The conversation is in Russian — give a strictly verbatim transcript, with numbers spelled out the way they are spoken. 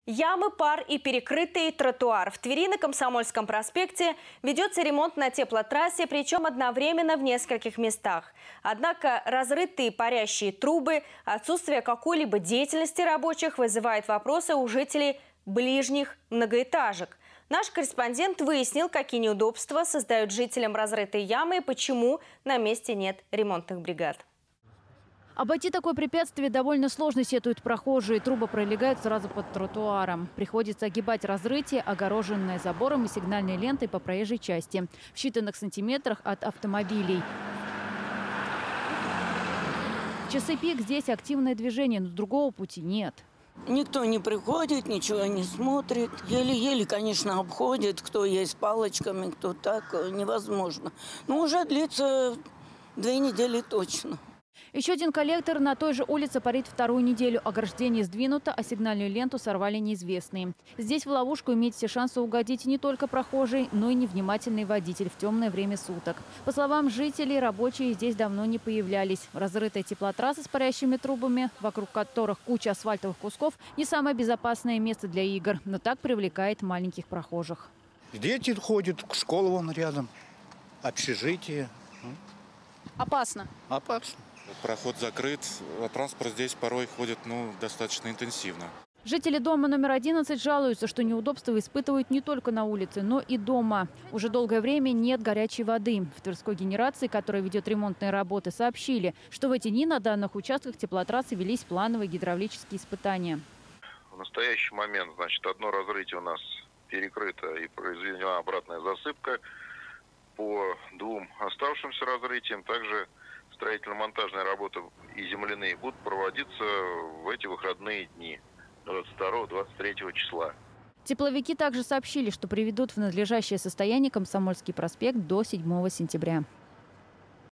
Ямы, пар и перекрытый тротуар. В Твери на Комсомольском проспекте ведется ремонт на теплотрассе, причем одновременно в нескольких местах. Однако разрытые парящие трубы, отсутствие какой-либо деятельности рабочих вызывает вопросы у жителей ближних многоэтажек. Наш корреспондент выяснил, какие неудобства создают жителям разрытые ямы и почему на месте нет ремонтных бригад. Обойти такое препятствие довольно сложно, сетуют прохожие. Трубы пролегают сразу под тротуаром. Приходится огибать разрытие, огороженное забором и сигнальной лентой по проезжей части. В считанных сантиметрах от автомобилей. В часы пик здесь активное движение, но другого пути нет. Никто не приходит, ничего не смотрит. Еле-еле, конечно, обходит. Кто есть с палочками, кто так. Невозможно. Но уже длится две недели точно. Еще один коллектор на той же улице парит вторую неделю. Ограждение сдвинуто, а сигнальную ленту сорвали неизвестные. Здесь в ловушку имеет все шансы угодить не только прохожий, но и невнимательный водитель в темное время суток. По словам жителей, рабочие здесь давно не появлялись. Разрытая теплотрасса с парящими трубами, вокруг которых куча асфальтовых кусков, не самое безопасное место для игр, но так привлекает маленьких прохожих. Дети ходят, школа вон рядом, общежитие. Опасно? Опасно. Проход закрыт, а транспорт здесь порой ходит ну, достаточно интенсивно. Жители дома номер одиннадцать жалуются, что неудобства испытывают не только на улице, но и дома. Уже долгое время нет горячей воды. В Тверской генерации, которая ведет ремонтные работы, сообщили, что в эти дни на данных участках теплотрассы велись плановые гидравлические испытания. В настоящий момент, значит, одно разрытие у нас перекрыто и произведена обратная засыпка. По двум оставшимся разрытиям также строительно-монтажные работы и земляные будут проводиться в эти выходные дни двадцать второго — двадцать третьего числа. Тепловики также сообщили, что приведут в надлежащее состояние Комсомольский проспект до седьмого сентября.